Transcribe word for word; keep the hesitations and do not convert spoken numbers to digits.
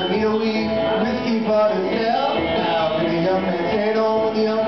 Give me a week, whiskey for the sale. Now, for the young man's head on the young